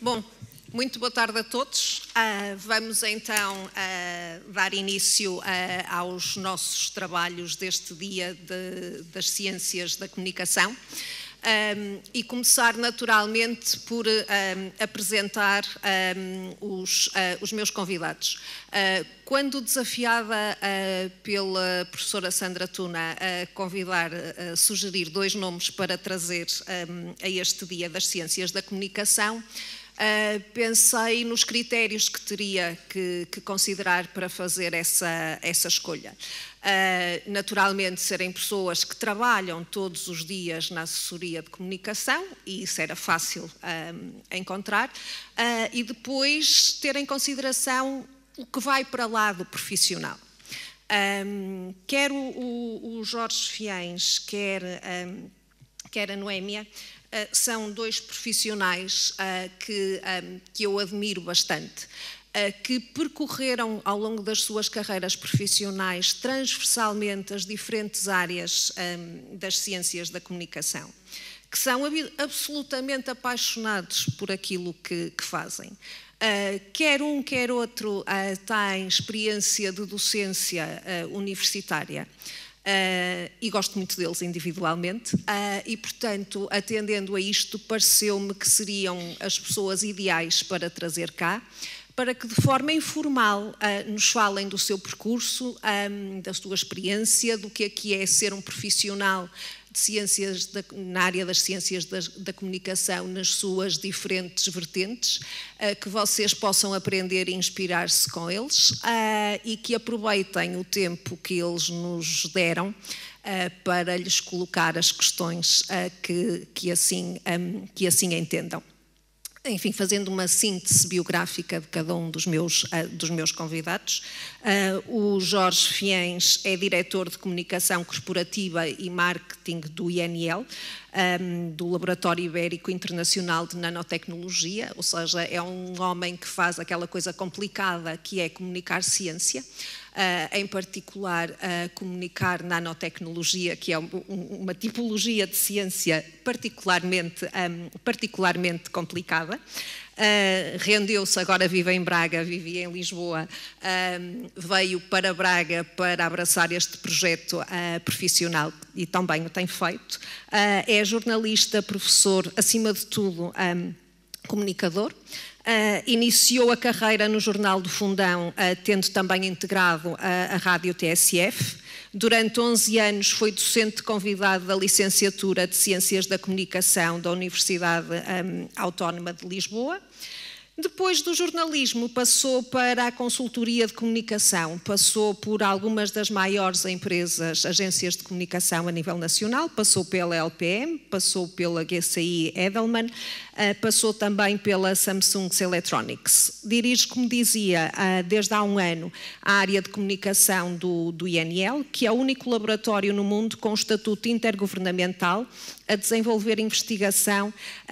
Bom, muito boa tarde a todos. Vamos então dar início aos nossos trabalhos deste Dia das Ciências da Comunicação e começar naturalmente por apresentar os meus convidados. Quando desafiada pela professora Sandra Tuna a sugerir dois nomes para trazer a este Dia das Ciências da Comunicação, pensei nos critérios que teria que considerar para fazer essa escolha. Naturalmente, serem pessoas que trabalham todos os dias na assessoria de comunicação, e isso era fácil encontrar, e depois ter em consideração o que vai para lá do profissional. Quer o Jorge Fiens, quer a Noémia, são dois profissionais que eu admiro bastante, que percorreram ao longo das suas carreiras profissionais transversalmente as diferentes áreas das ciências da comunicação, que são absolutamente apaixonados por aquilo que fazem. Quer um, quer outro têm experiência de docência universitária. E gosto muito deles individualmente e, portanto, atendendo a isto, pareceu-me que seriam as pessoas ideais para trazer cá, para que de forma informal nos falem do seu percurso, da sua experiência, do que é ser um profissional de ciências na área das ciências da comunicação nas suas diferentes vertentes, que vocês possam aprender e inspirar-se com eles e que aproveitem o tempo que eles nos deram para lhes colocar as questões que assim entendam. Enfim, fazendo uma síntese biográfica de cada um dos meus convidados, o Jorge Fiens é diretor de Comunicação Corporativa e Marketing do INL, do Laboratório Ibérico Internacional de Nanotecnologia, ou seja, é um homem que faz aquela coisa complicada que é comunicar ciência, em particular comunicar nanotecnologia, que é uma tipologia de ciência particularmente complicada. Rendeu-se, agora vive em Braga, vivia em Lisboa, veio para Braga para abraçar este projeto profissional e também o tem feito. É jornalista, professor, acima de tudo, comunicador. Iniciou a carreira no Jornal do Fundão, tendo também integrado a Rádio TSF. Durante 11 anos foi docente convidado da licenciatura de Ciências da Comunicação da Universidade Autónoma de Lisboa. Depois do jornalismo passou para a consultoria de comunicação, passou por algumas das maiores empresas, agências de comunicação a nível nacional, passou pela LPM, passou pela GCI Edelman, passou também pela Samsung Electronics. Dirige, como dizia, desde há um ano a área de comunicação do INL, que é o único laboratório no mundo com estatuto intergovernamental a desenvolver investigação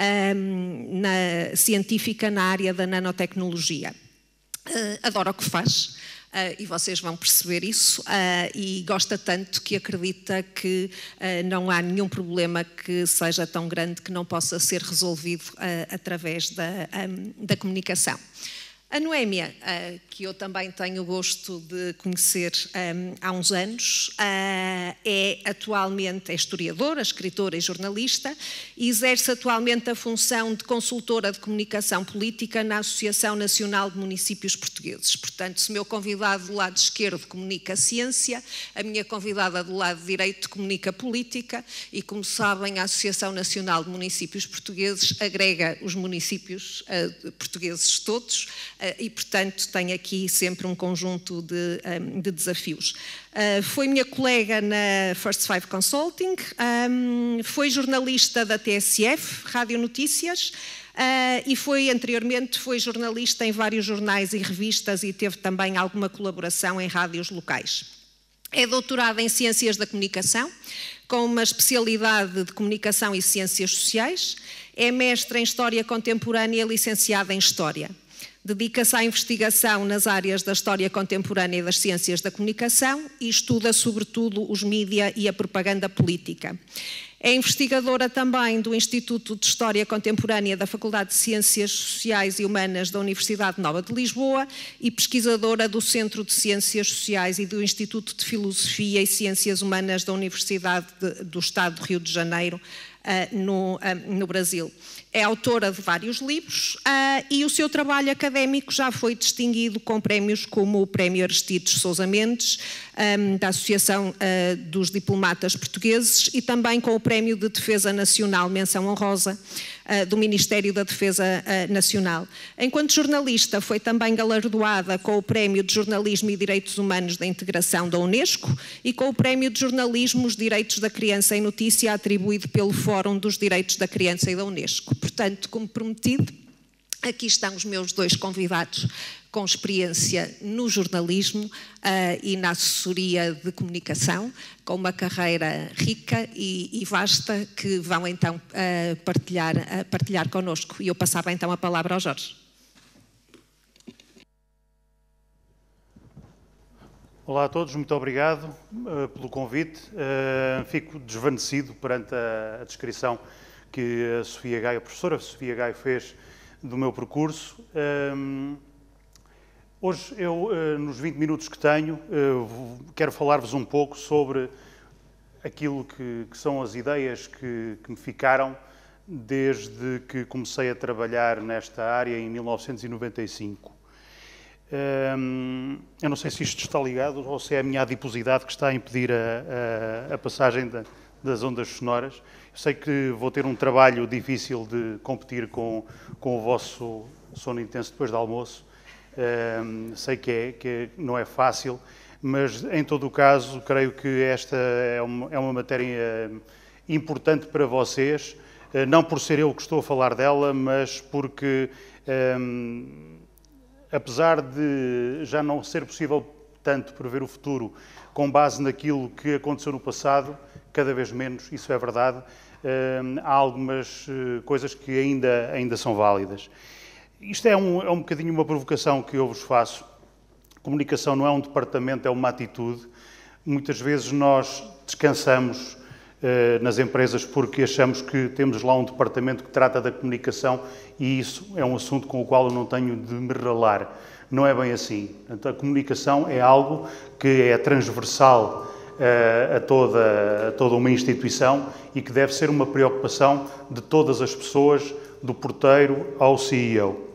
científica na área da nanotecnologia. Adora o que faz e vocês vão perceber isso e gosta tanto que acredita que não há nenhum problema que seja tão grande que não possa ser resolvido através da comunicação. A Noémia, que eu também tenho o gosto de conhecer há uns anos, é historiadora, escritora e jornalista e exerce atualmente a função de consultora de comunicação política na Associação Nacional de Municípios Portugueses. Portanto, se o meu convidado do lado esquerdo comunica ciência, a minha convidada do lado direito comunica política e, como sabem, a Associação Nacional de Municípios Portugueses agrega os municípios portugueses todos, e, portanto, tem aqui sempre um conjunto de desafios. Foi minha colega na First Five Consulting, foi jornalista da TSF, Rádio Notícias, e anteriormente foi jornalista em vários jornais e revistas e teve também alguma colaboração em rádios locais. É doutorada em Ciências da Comunicação, com uma especialidade de Comunicação e Ciências Sociais, é mestre em História Contemporânea e licenciada em História. Dedica-se à investigação nas áreas da história contemporânea e das ciências da comunicação e estuda, sobretudo, os mídia e a propaganda política. É investigadora também do Instituto de História Contemporânea da Faculdade de Ciências Sociais e Humanas da Universidade Nova de Lisboa e pesquisadora do Centro de Ciências Sociais e do Instituto de Filosofia e Ciências Humanas da Universidade do Estado do Rio de Janeiro, no Brasil. É autora de vários livros e o seu trabalho académico já foi distinguido com prémios como o Prémio Aristides Sousa Mendes, da Associação dos Diplomatas Portugueses, e também com o Prémio de Defesa Nacional, menção honrosa, do Ministério da Defesa Nacional. Enquanto jornalista, foi também galardoada com o Prémio de Jornalismo e Direitos Humanos da Integração da Unesco e com o Prémio de Jornalismo os Direitos da Criança em Notícia, atribuído pelo Fórum dos Direitos da Criança e da Unesco. Portanto, como prometido, aqui estão os meus dois convidados com experiência no jornalismo e na assessoria de comunicação, com uma carreira rica e vasta, que vão então partilhar connosco. E eu passava então a palavra ao Jorge. Olá a todos, muito obrigado pelo convite. Fico desvanecido perante a descrição que a professora Sofia Gaio fez do meu percurso. Hoje, nos 20 minutos que tenho, quero falar-vos um pouco sobre aquilo que são as ideias que me ficaram desde que comecei a trabalhar nesta área em 1995. Eu não sei se isto está ligado ou se é a minha adiposidade que está a impedir a passagem das ondas sonoras. Eu sei que vou ter um trabalho difícil de competir com o vosso sono intenso depois do almoço. Sei que não é fácil, mas em todo o caso creio que esta é uma matéria importante para vocês, não por ser eu que estou a falar dela, mas porque apesar de já não ser possível tanto prever o futuro com base naquilo que aconteceu no passado, cada vez menos, isso é verdade, há algumas coisas que ainda são válidas. Isto é um bocadinho uma provocação que eu vos faço. Comunicação não é um departamento, é uma atitude. Muitas vezes nós descansamos nas empresas porque achamos que temos lá um departamento que trata da comunicação e isso é um assunto com o qual eu não tenho de me ralar. Não é bem assim. Portanto, a comunicação é algo que é transversal a toda uma instituição e que deve ser uma preocupação de todas as pessoas, do porteiro ao CEO.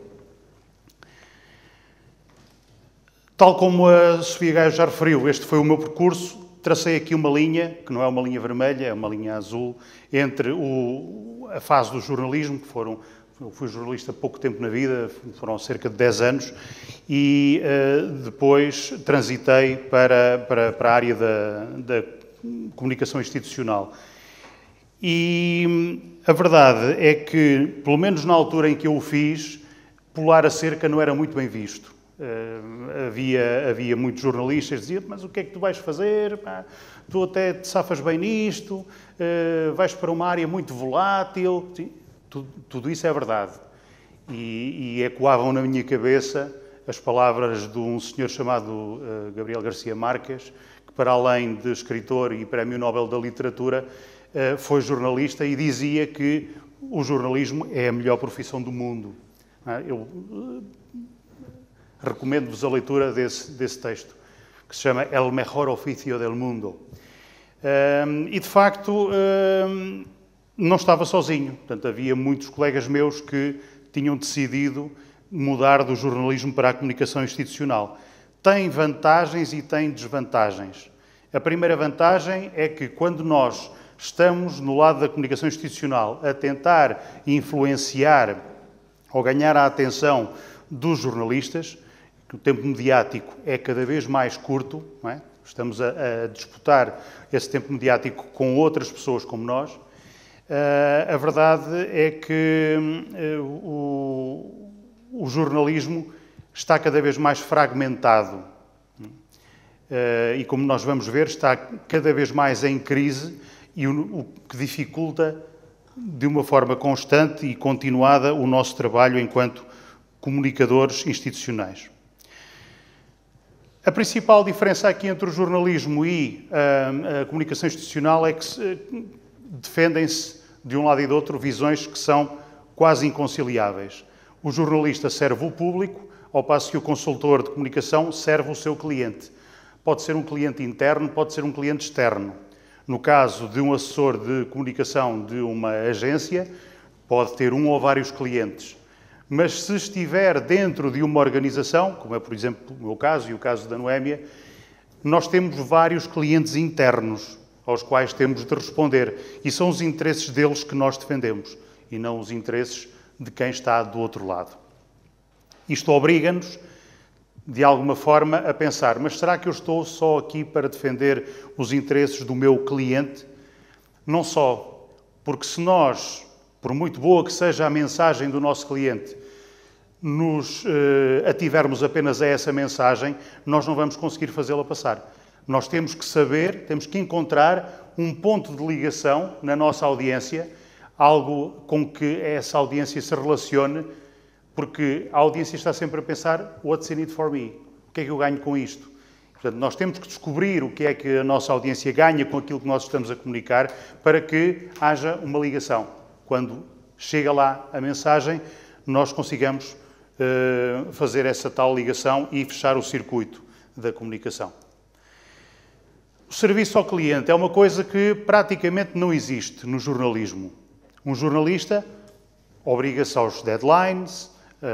Tal como a Sofia Gaio já referiu, este foi o meu percurso. Tracei aqui uma linha, que não é uma linha vermelha, é uma linha azul, entre a fase do jornalismo, eu fui jornalista há pouco tempo na vida, foram cerca de 10 anos, e depois transitei para a área da comunicação institucional. E a verdade é que, pelo menos na altura em que eu o fiz, pular a cerca não era muito bem visto. Havia muitos jornalistas que diziam: mas o que é que tu vais fazer? Pá, tu até te safas bem nisto, vais para uma área muito volátil. Sim, tudo isso é verdade. E ecoavam na minha cabeça as palavras de um senhor chamado Gabriel Garcia Marques, que, para além de escritor e Prémio Nobel da Literatura, foi jornalista e dizia que o jornalismo é a melhor profissão do mundo. Eu recomendo-vos a leitura desse texto, que se chama El Mejor Oficio del Mundo. E, de facto, não estava sozinho. Portanto, havia muitos colegas meus que tinham decidido mudar do jornalismo para a comunicação institucional. Tem vantagens e tem desvantagens. A primeira vantagem é que, quando nós estamos no lado da comunicação institucional a tentar influenciar ou ganhar a atenção dos jornalistas, que o tempo mediático é cada vez mais curto, não é? Estamos a disputar esse tempo mediático com outras pessoas como nós. A verdade é que o jornalismo está cada vez mais fragmentado e, como nós vamos ver, está cada vez mais em crise e o que dificulta de uma forma constante e continuada o nosso trabalho enquanto comunicadores institucionais. A principal diferença aqui entre o jornalismo e a comunicação institucional é que defendem-se de um lado e do outro visões que são quase inconciliáveis. O jornalista serve o público, ao passo que o consultor de comunicação serve o seu cliente. Pode ser um cliente interno, pode ser um cliente externo. No caso de um assessor de comunicação de uma agência, pode ter um ou vários clientes. Mas se estiver dentro de uma organização, como é, por exemplo, o meu caso e o caso da Noémia, nós temos vários clientes internos aos quais temos de responder. E são os interesses deles que nós defendemos, e não os interesses de quem está do outro lado. Isto obriga-nos, de alguma forma, a pensar, mas será que eu estou só aqui para defender os interesses do meu cliente? Não só, porque se nós, por muito boa que seja a mensagem do nosso cliente, nos ativermos apenas a essa mensagem, nós não vamos conseguir fazê-la passar. Nós temos que saber, temos que encontrar um ponto de ligação na nossa audiência, algo com que essa audiência se relacione, porque a audiência está sempre a pensar what's in it for me? O que é que eu ganho com isto? Portanto, nós temos que descobrir o que é que a nossa audiência ganha com aquilo que nós estamos a comunicar para que haja uma ligação. Quando chega lá a mensagem, nós consigamos fazer essa tal ligação e fechar o circuito da comunicação. O serviço ao cliente é uma coisa que praticamente não existe no jornalismo. Um jornalista obriga-se aos deadlines,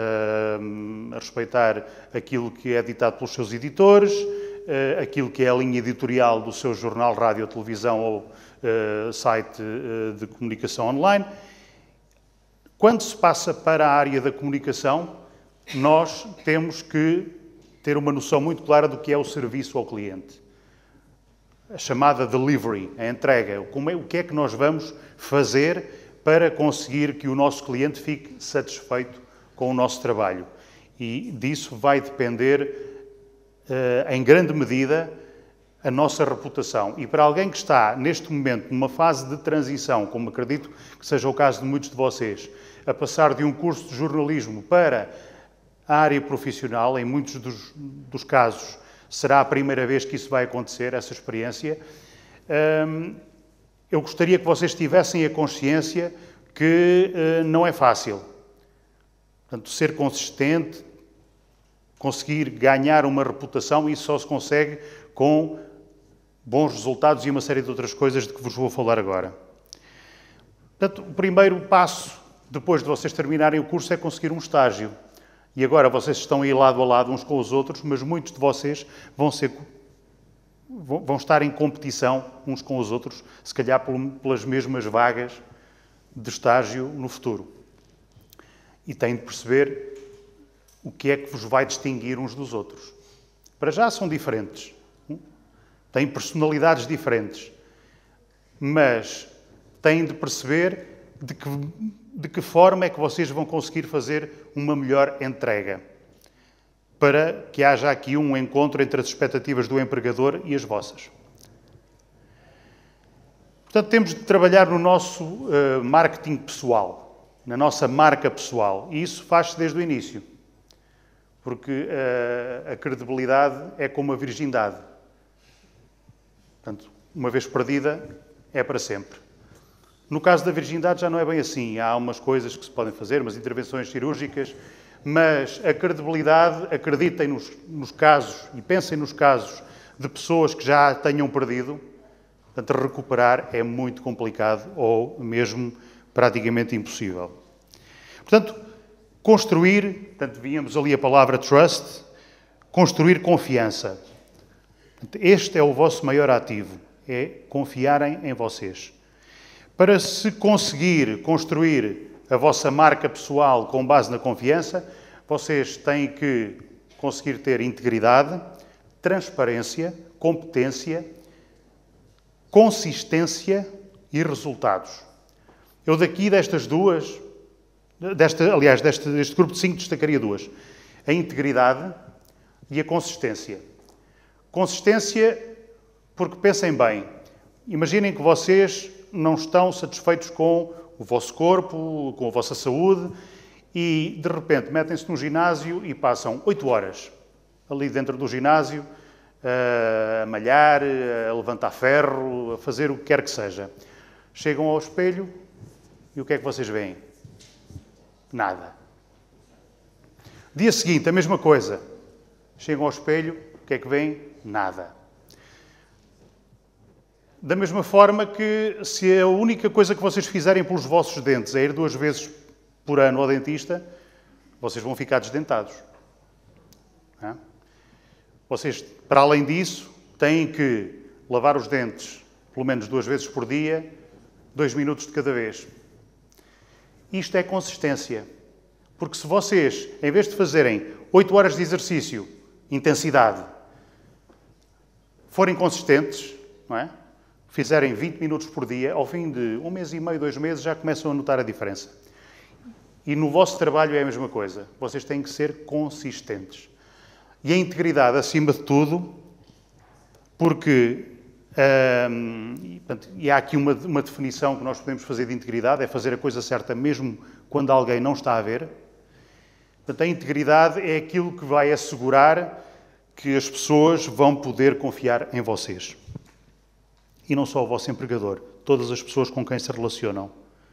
a respeitar aquilo que é ditado pelos seus editores, aquilo que é a linha editorial do seu jornal, rádio, televisão ou site de comunicação online. Quando se passa para a área da comunicação, nós temos que ter uma noção muito clara do que é o serviço ao cliente. A chamada delivery, a entrega. O que é que nós vamos fazer para conseguir que o nosso cliente fique satisfeito com o nosso trabalho? E disso vai depender, em grande medida, a nossa reputação. E para alguém que está, neste momento, numa fase de transição, como acredito que seja o caso de muitos de vocês, a passar de um curso de jornalismo para a área profissional, em muitos dos casos será a primeira vez que isso vai acontecer, essa experiência, eu gostaria que vocês tivessem a consciência que não é fácil. Portanto, ser consistente, conseguir ganhar uma reputação, isso só se consegue com bons resultados e uma série de outras coisas de que vos vou falar agora. Portanto, o primeiro passo, depois de vocês terminarem o curso, é conseguir um estágio. E agora vocês estão aí lado a lado uns com os outros, mas muitos de vocês vão estar em competição uns com os outros, se calhar pelas mesmas vagas de estágio no futuro. E têm de perceber o que é que vos vai distinguir uns dos outros. Para já são diferentes, têm personalidades diferentes, mas têm de perceber de que forma é que vocês vão conseguir fazer uma melhor entrega, para que haja aqui um encontro entre as expectativas do empregador e as vossas. Portanto, temos de trabalhar no nosso marketing pessoal, na nossa marca pessoal, e isso faz-se desde o início, porque a credibilidade é como a virgindade. Portanto, uma vez perdida, é para sempre. No caso da virgindade já não é bem assim. Há umas coisas que se podem fazer, umas intervenções cirúrgicas, mas a credibilidade, acreditem nos casos e pensem nos casos de pessoas que já a tenham perdido, portanto, recuperar é muito complicado ou mesmo praticamente impossível. Portanto, construir, portanto, víamos ali a palavra trust, construir confiança. Este é o vosso maior ativo, é confiarem em vocês. Para se conseguir construir a vossa marca pessoal com base na confiança, vocês têm que conseguir ter integridade, transparência, competência, consistência e resultados. Eu daqui destas duas, deste grupo de 5 destacaria duas. A integridade e a consistência. Consistência porque pensem bem. Imaginem que vocês não estão satisfeitos com o vosso corpo, com a vossa saúde e, de repente, metem-se no ginásio e passam 8 horas ali dentro do ginásio a malhar, a levantar ferro, a fazer o que quer que seja. Chegam ao espelho e o que é que vocês veem? Nada. Dia seguinte, a mesma coisa. Chegam ao espelho, o que é que veem? Nada. Da mesma forma que se a única coisa que vocês fizerem pelos vossos dentes é ir 2 vezes por ano ao dentista, vocês vão ficar desdentados. Não? Vocês, para além disso, têm que lavar os dentes pelo menos 2 vezes por dia, 2 minutos de cada vez. Isto é consistência. Porque se vocês, em vez de fazerem 8 horas de exercício, intensidade, forem consistentes, não é? Fizerem 20 minutos por dia, ao fim de 1 mês e meio, 2 meses, já começam a notar a diferença. E no vosso trabalho é a mesma coisa. Vocês têm que ser consistentes. E a integridade, acima de tudo, porque e há aqui uma definição que nós podemos fazer de integridade, é fazer a coisa certa mesmo quando alguém não está a ver. Portanto, a integridade é aquilo que vai assegurar que as pessoas vão poder confiar em vocês. E não só o vosso empregador, todas as pessoas com quem se relacionam.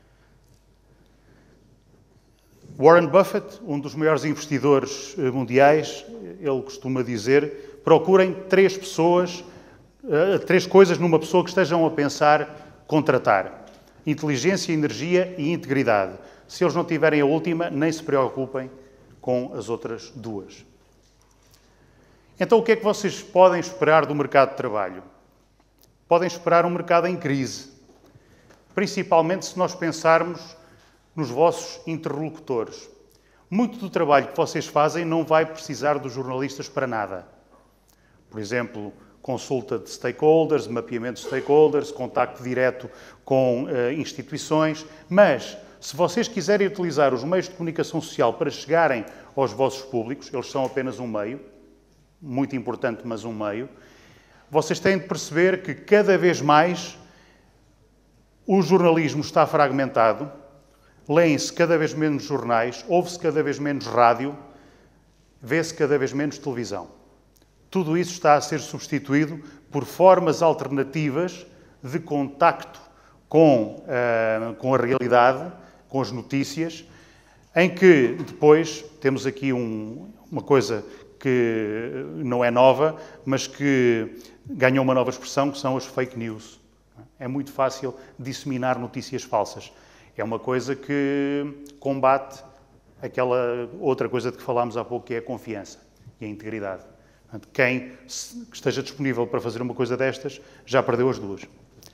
Warren Buffett, um dos maiores investidores mundiais, ele costuma dizer, procurem 3 coisas numa pessoa que estejam a pensar contratar. Inteligência, energia e integridade. Se eles não tiverem a última, nem se preocupem com as outras 2. Então, o que é que vocês podem esperar do mercado de trabalho? Podem esperar um mercado em crise. Principalmente se nós pensarmos nos vossos interlocutores. Muito do trabalho que vocês fazem não vai precisar dos jornalistas para nada. Por exemplo, consulta de stakeholders, mapeamento de stakeholders, contacto direto com instituições, mas se vocês quiserem utilizar os meios de comunicação social para chegarem aos vossos públicos, eles são apenas um meio, muito importante, mas um meio, vocês têm de perceber que cada vez mais o jornalismo está fragmentado, leem-se cada vez menos jornais, ouve-se cada vez menos rádio, vê-se cada vez menos televisão. Tudo isso está a ser substituído por formas alternativas de contacto com a realidade, com as notícias, em que depois temos aqui uma coisa que não é nova, mas que ganhou uma nova expressão, que são as fake news. É muito fácil disseminar notícias falsas. É uma coisa que combate aquela outra coisa de que falámos há pouco, que é a confiança e a integridade. Portanto, quem esteja disponível para fazer uma coisa destas já perdeu as 2.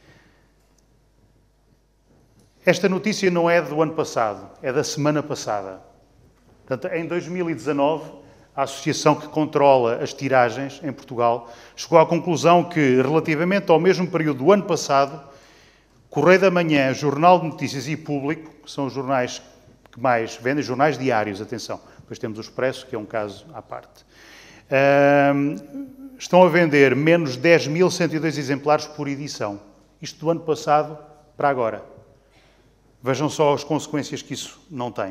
Esta notícia não é do ano passado, é da semana passada. Portanto, em 2019, a associação que controla as tiragens em Portugal chegou à conclusão que, relativamente ao mesmo período do ano passado, Correio da Manhã, Jornal de Notícias e Público, que são os jornais que mais vendem, jornais diários, atenção, depois temos o Expresso, que é um caso à parte, estão a vender menos 10.102 exemplares por edição. Isto do ano passado para agora. Vejam só as consequências que isso não tem.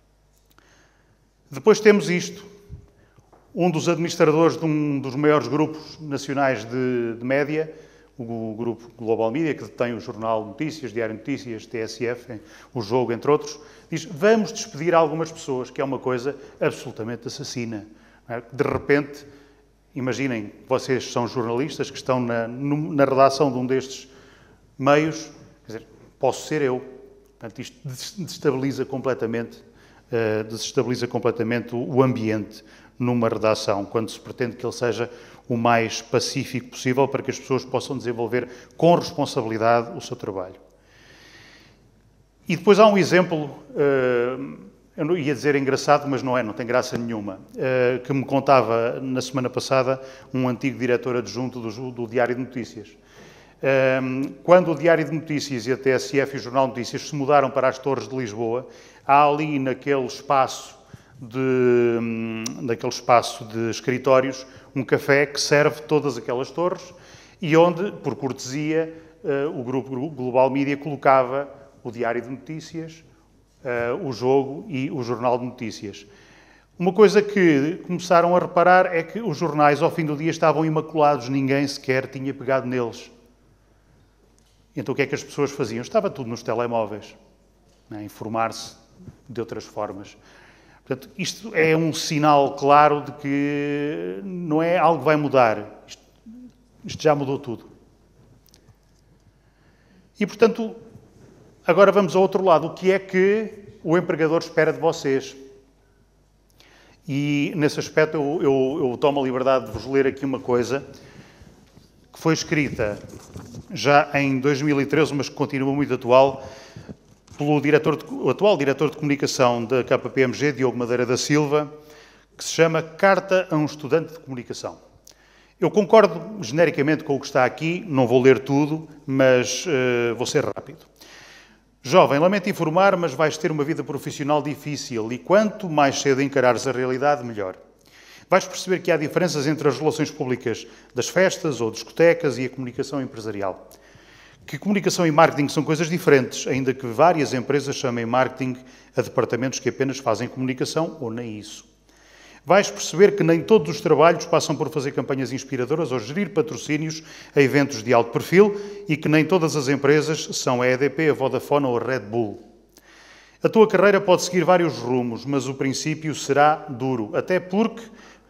Depois temos isto. Um dos administradores de um dos maiores grupos nacionais de média, o grupo Global Media, que detém o Jornal de Notícias, Diário de Notícias, TSF, o Jogo, entre outros, diz: vamos despedir algumas pessoas, que é uma coisa absolutamente assassina. De repente, imaginem, vocês são jornalistas que estão na redação de um destes meios, quer dizer, posso ser eu. Portanto, isto desestabiliza completamente o ambiente numa redação, quando se pretende que ele seja o mais pacífico possível para que as pessoas possam desenvolver com responsabilidade o seu trabalho. E depois há um exemplo, eu não ia dizer engraçado, mas não tem graça nenhuma, que me contava na semana passada um antigo diretor adjunto do Diário de Notícias. Quando o Diário de Notícias e a TSF e o Jornal de Notícias se mudaram para as Torres de Lisboa, há ali naquele espaço de escritórios um café que serve todas aquelas torres e onde, por cortesia, o grupo Global Media colocava o Diário de Notícias, o Jogo e o Jornal de Notícias. Uma coisa que começaram a reparar é que os jornais, ao fim do dia, estavam imaculados, ninguém sequer tinha pegado neles. Então o que é que as pessoas faziam? Estava tudo nos telemóveis, a informar-se de outras formas. Portanto, isto é um sinal claro de que não é algo que vai mudar. Isto já mudou tudo. E, portanto, agora vamos ao outro lado. O que é que o empregador espera de vocês? E, nesse aspecto, eu tomo a liberdade de vos ler aqui uma coisa que foi escrita já em 2013, mas que continua muito atual, pelo atual diretor de comunicação da KPMG, Diogo Madeira da Silva, que se chama Carta a um Estudante de Comunicação. Eu concordo genericamente com o que está aqui, não vou ler tudo, mas vou ser rápido. Jovem, lamento informar, mas vais ter uma vida profissional difícil e quanto mais cedo encarares a realidade, melhor. Vais perceber que há diferenças entre as relações públicas das festas ou discotecas e a comunicação empresarial. Que comunicação e marketing são coisas diferentes, ainda que várias empresas chamem marketing a departamentos que apenas fazem comunicação ou nem isso. Vais perceber que nem todos os trabalhos passam por fazer campanhas inspiradoras ou gerir patrocínios a eventos de alto perfil e que nem todas as empresas são a EDP, a Vodafone ou a Red Bull. A tua carreira pode seguir vários rumos, mas o princípio será duro, até porque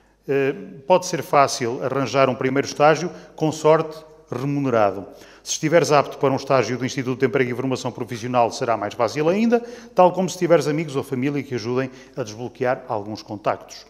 pode ser fácil arranjar um primeiro estágio, com sorte, remunerado. Se estiveres apto para um estágio do Instituto de Emprego e Formação Profissional, será mais fácil ainda, tal como se tiveres amigos ou família que ajudem a desbloquear alguns contactos.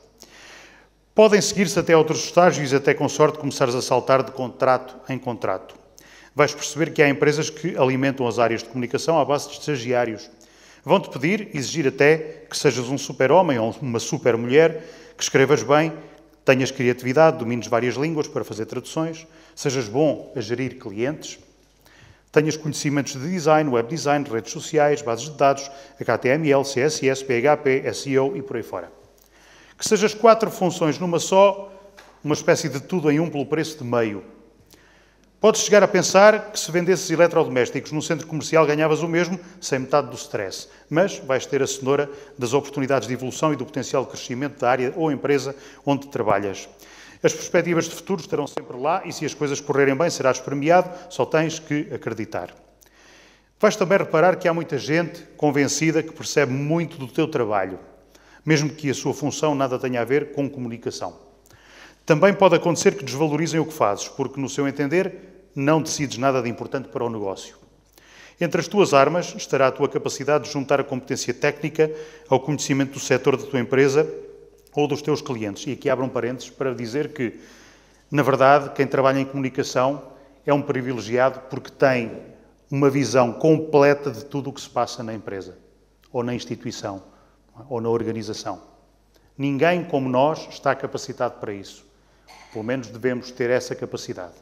Podem seguir-se até outros estágios e até, com sorte, começares a saltar de contrato em contrato. Vais perceber que há empresas que alimentam as áreas de comunicação à base de estagiários. Vão-te pedir, exigir até que sejas um super-homem ou uma super-mulher, que escrevas bem, tenhas criatividade, domines várias línguas para fazer traduções, sejas bom a gerir clientes, tenhas conhecimentos de design, web design, redes sociais, bases de dados, HTML, CSS, PHP, SEO e por aí fora. Que sejas 4 funções numa só, uma espécie de tudo em um pelo preço de meio. Podes chegar a pensar que se vendesses eletrodomésticos num centro comercial ganhavas o mesmo, sem metade do stress. Mas vais ter a cenoura das oportunidades de evolução e do potencial de crescimento da área ou empresa onde trabalhas. As perspectivas de futuro estarão sempre lá e se as coisas correrem bem serás premiado, só tens que acreditar. Vais também reparar que há muita gente convencida que percebe muito do teu trabalho, mesmo que a sua função nada tenha a ver com comunicação. Também pode acontecer que desvalorizem o que fazes, porque, no seu entender, não decides nada de importante para o negócio. Entre as tuas armas estará a tua capacidade de juntar a competência técnica ao conhecimento do setor da tua empresa ou dos teus clientes. E aqui abro um parênteses para dizer que, na verdade, quem trabalha em comunicação é um privilegiado porque tem uma visão completa de tudo o que se passa na empresa, ou na instituição, ou na organização. Ninguém como nós está capacitado para isso. Pelo menos devemos ter essa capacidade.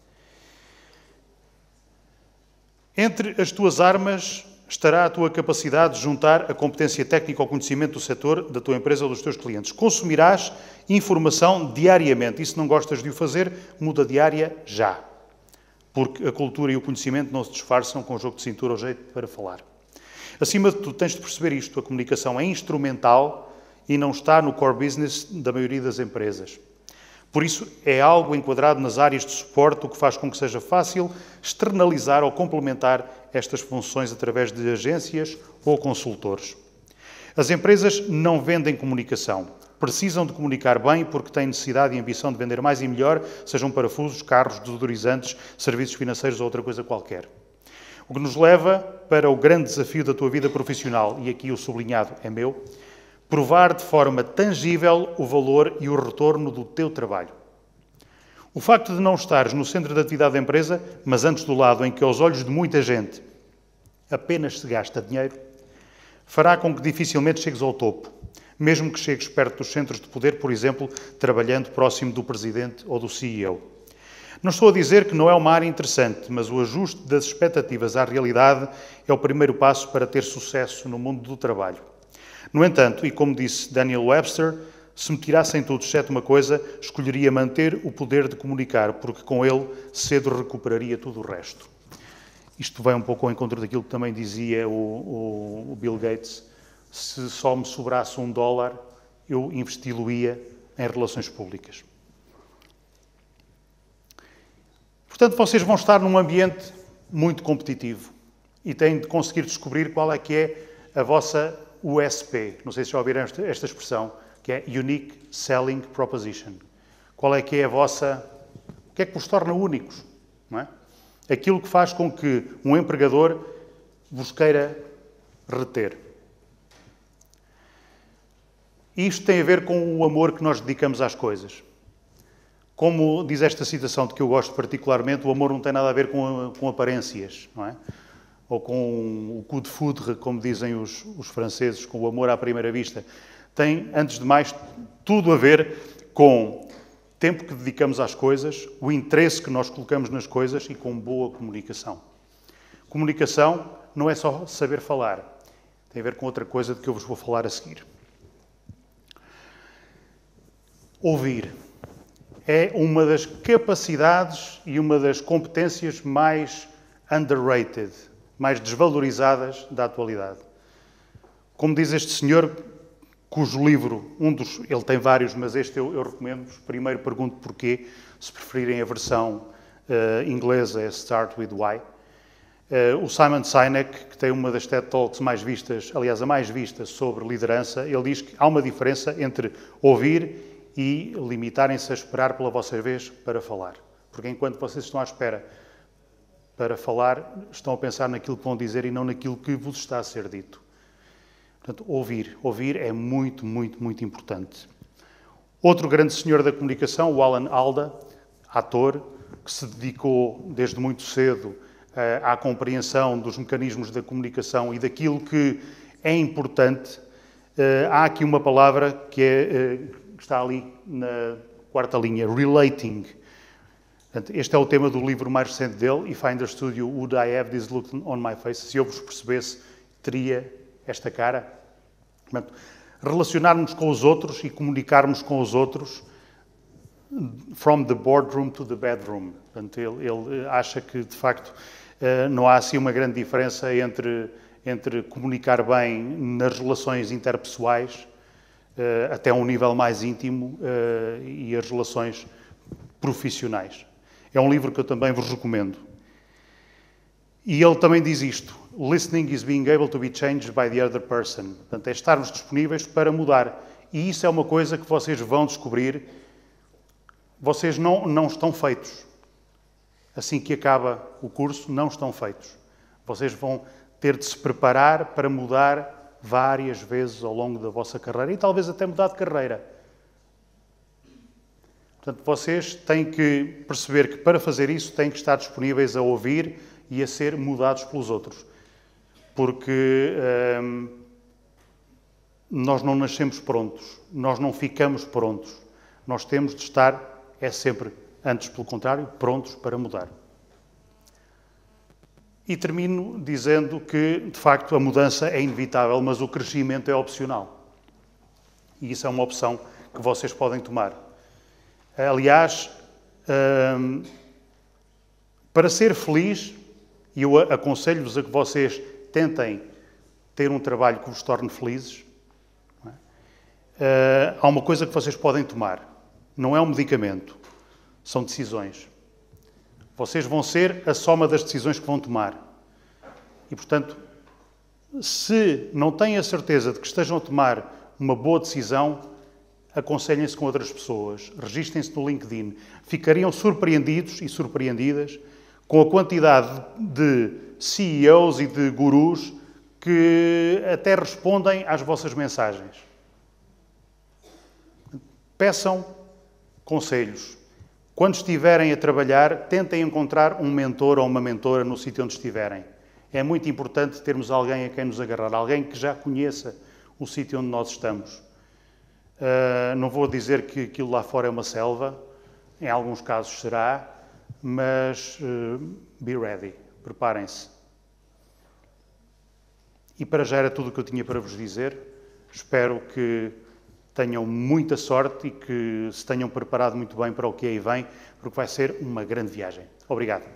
Entre as tuas armas estará a tua capacidade de juntar a competência técnica ao conhecimento do setor da tua empresa ou dos teus clientes. Consumirás informação diariamente e se não gostas de o fazer, muda de área já. Porque a cultura e o conhecimento não se disfarçam com o jogo de cintura ou jeito para falar. Acima de tudo, tens de perceber isto. A comunicação é instrumental e não está no core business da maioria das empresas. Por isso, é algo enquadrado nas áreas de suporte, o que faz com que seja fácil externalizar ou complementar estas funções através de agências ou consultores. As empresas não vendem comunicação. Precisam de comunicar bem porque têm necessidade e ambição de vender mais e melhor, sejam parafusos, carros, desodorizantes, serviços financeiros ou outra coisa qualquer. O que nos leva para o grande desafio da tua vida profissional, e aqui o sublinhado é meu, provar de forma tangível o valor e o retorno do teu trabalho. O facto de não estares no centro da atividade da empresa, mas antes do lado em que, aos olhos de muita gente, apenas se gasta dinheiro, fará com que dificilmente chegues ao topo, mesmo que chegues perto dos centros de poder, por exemplo, trabalhando próximo do presidente ou do CEO. Não estou a dizer que não é uma área interessante, mas o ajuste das expectativas à realidade é o primeiro passo para ter sucesso no mundo do trabalho. No entanto, e como disse Daniel Webster, se me tirassem tudo exceto uma coisa, escolheria manter o poder de comunicar, porque com ele cedo recuperaria tudo o resto. Isto vai um pouco ao encontro daquilo que também dizia o Bill Gates. Se só me sobrasse $1, eu investi-lo-ia em relações públicas. Portanto, vocês vão estar num ambiente muito competitivo e têm de conseguir descobrir qual é que é a vossa USP. Não sei se já ouviram esta expressão, que é Unique Selling Proposition. Qual é que é a vossa... O que é que vos torna únicos? Não é? Aquilo que faz com que um empregador vos queira reter. Isto tem a ver com o amor que nós dedicamos às coisas. Como diz esta citação de que eu gosto particularmente, o amor não tem nada a ver com aparências, não é? Ou com o coup de foudre, como dizem os franceses, com o amor à primeira vista. Tem, antes de mais, tudo a ver com tempo que dedicamos às coisas, o interesse que nós colocamos nas coisas e com boa comunicação. Comunicação não é só saber falar, tem a ver com outra coisa de que eu vos vou falar a seguir. Ouvir é uma das capacidades e uma das competências mais underrated, mais desvalorizadas da atualidade. Como diz este senhor, cujo livro, ele tem vários, mas este eu recomendo-vos. Primeiro pergunto porquê, se preferirem a versão inglesa é Start With Why. O Simon Sinek, que tem uma das TED Talks mais vistas, aliás, a mais vista sobre liderança, ele diz que há uma diferença entre ouvir e limitarem-se a esperar pela vossa vez para falar. Porque enquanto vocês estão à espera para falar, estão a pensar naquilo que vão dizer e não naquilo que vos está a ser dito. Portanto, ouvir. Ouvir é muito, muito, muito importante. Outro grande senhor da comunicação, o Alan Alda, ator, que se dedicou desde muito cedo à compreensão dos mecanismos da comunicação e daquilo que é importante. Há aqui uma palavra que está ali na quarta linha, relating. Portanto, este é o tema do livro mais recente dele, If I Understood You, Would I Have This Look on My Face? Se eu vos percebesse, teria esta cara. Portanto, relacionarmos com os outros e comunicarmos com os outros from the boardroom to the bedroom. Portanto, ele acha que, de facto, não há assim uma grande diferença entre comunicar bem nas relações interpessoais, até um nível mais íntimo, e as relações profissionais. É um livro que eu também vos recomendo. E ele também diz isto: listening is being able to be changed by the other person. Portanto, é estarmos disponíveis para mudar. E isso é uma coisa que vocês vão descobrir. Vocês não estão feitos. Assim que acaba o curso, não estão feitos. Vocês vão ter de se preparar para mudar várias vezes ao longo da vossa carreira e talvez até mudar de carreira. Portanto, vocês têm que perceber que para fazer isso têm que estar disponíveis a ouvir e a ser mudados pelos outros. Porque nós não nascemos prontos, nós não ficamos prontos. Nós temos de estar, sempre, antes pelo contrário, prontos para mudar. E termino dizendo que, de facto, a mudança é inevitável, mas o crescimento é opcional. E isso é uma opção que vocês podem tomar. Aliás, para ser feliz, e eu aconselho-vos a que vocês tentem ter um trabalho que vos torne felizes, não é? Há uma coisa que vocês podem tomar. Não é um medicamento, são decisões. Vocês vão ser a soma das decisões que vão tomar. E, portanto, se não têm a certeza de que estejam a tomar uma boa decisão, aconselhem-se com outras pessoas, registrem-se no LinkedIn. Ficariam surpreendidos e surpreendidas com a quantidade de CEOs e de gurus que até respondem às vossas mensagens. Peçam conselhos. Quando estiverem a trabalhar, tentem encontrar um mentor ou uma mentora no sítio onde estiverem. É muito importante termos alguém a quem nos agarrar, alguém que já conheça o sítio onde nós estamos. Não vou dizer que aquilo lá fora é uma selva, em alguns casos será, mas be ready, preparem-se. E para já era tudo o que eu tinha para vos dizer. Espero que tenham muita sorte e que se tenham preparado muito bem para o que aí vem, porque vai ser uma grande viagem. Obrigado.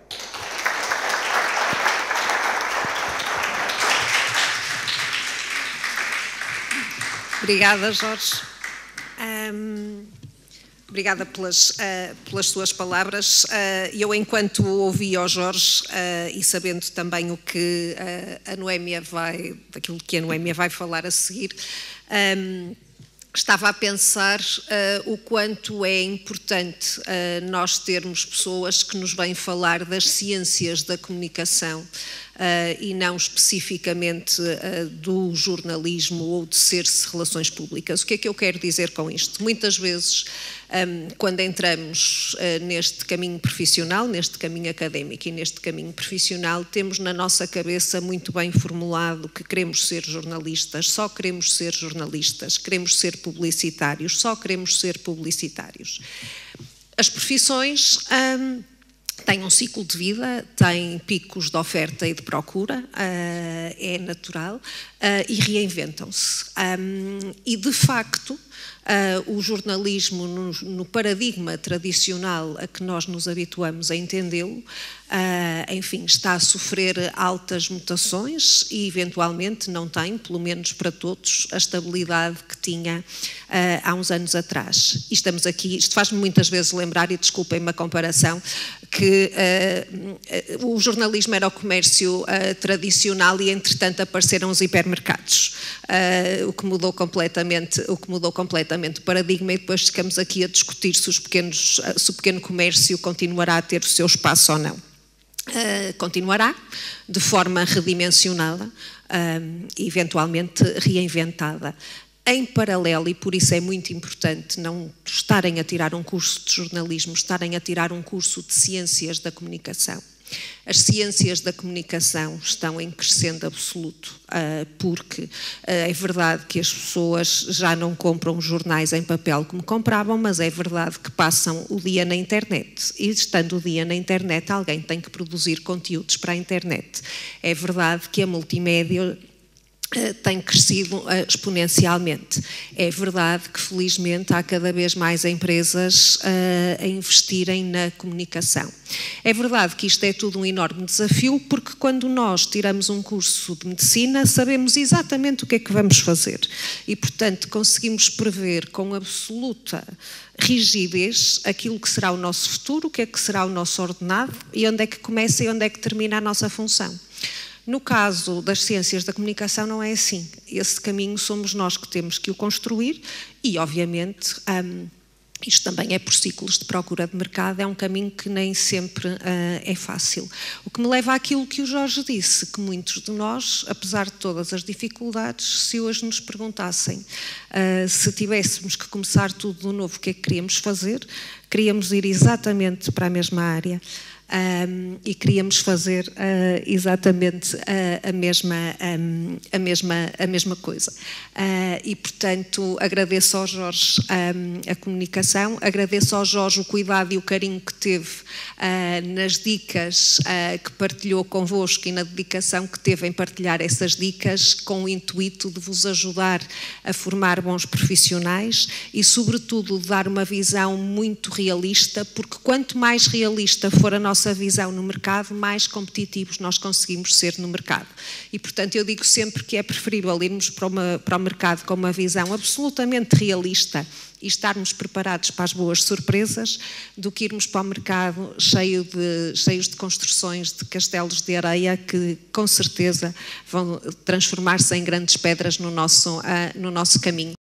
Obrigada, Jorge. Obrigada pelas suas palavras. Eu, enquanto ouvi ao Jorge e sabendo também o que a Noémia daquilo que a Noémia vai falar a seguir, estava a pensar o quanto é importante nós termos pessoas que nos vêm falar das ciências da comunicação e não especificamente do jornalismo ou de ser-se relações públicas. O que é que eu quero dizer com isto? Muitas vezes, quando entramos neste caminho profissional, neste caminho académico e neste caminho profissional, temos na nossa cabeça muito bem formulado que queremos ser jornalistas, só queremos ser jornalistas, queremos ser publicitários, só queremos ser publicitários. As profissões têm um ciclo de vida, têm picos de oferta e de procura, é natural, e reinventam-se. E, de facto, o jornalismo, no paradigma tradicional a que nós nos habituamos a entendê-lo, enfim, está a sofrer altas mutações e, eventualmente, não tem, pelo menos para todos, a estabilidade que tinha há uns anos atrás. E estamos aqui, isto faz-me muitas vezes lembrar, e desculpem-me a comparação, que o jornalismo era o comércio tradicional e, entretanto, apareceram os hipermercados, o que mudou completamente o paradigma, e depois ficamos aqui a discutir se o pequeno comércio continuará a ter o seu espaço ou não. Continuará de forma redimensionada, eventualmente reinventada. Em paralelo, e por isso é muito importante não estarem a tirar um curso de jornalismo, estarem a tirar um curso de ciências da comunicação. As ciências da comunicação estão em crescendo absoluto, porque é verdade que as pessoas já não compram jornais em papel como compravam, mas é verdade que passam o dia na internet. E estando o dia na internet, alguém tem que produzir conteúdos para a internet. É verdade que a multimédia tem crescido exponencialmente. É verdade que, felizmente, há cada vez mais empresas a investirem na comunicação. É verdade que isto é tudo um enorme desafio, porque quando nós tiramos um curso de medicina, sabemos exatamente o que é que vamos fazer. E, portanto, conseguimos prever com absoluta rigidez aquilo que será o nosso futuro, o que é que será o nosso ordenado e onde é que começa e onde é que termina a nossa função. No caso das ciências da comunicação não é assim. Esse caminho somos nós que temos que o construir e, obviamente, isto também é por ciclos de procura de mercado, é um caminho que nem sempre é fácil. O que me leva àquilo que o Jorge disse, que muitos de nós, apesar de todas as dificuldades, se hoje nos perguntassem se tivéssemos que começar tudo de novo, o que é que queríamos fazer, queríamos ir exatamente para a mesma área. E queríamos fazer exatamente a mesma coisa. E, portanto, agradeço ao Jorge a comunicação, agradeço ao Jorge o cuidado e o carinho que teve nas dicas que partilhou convosco e na dedicação que teve em partilhar essas dicas com o intuito de vos ajudar a formar bons profissionais e, sobretudo, de dar uma visão muito realista, porque quanto mais realista for a nossa visão no mercado, mais competitivos nós conseguimos ser no mercado. E, portanto, eu digo sempre que é preferível irmos para o mercado com uma visão absolutamente realista e estarmos preparados para as boas surpresas do que irmos para o mercado cheios de construções de castelos de areia que, com certeza, vão transformar-se em grandes pedras no nosso caminho.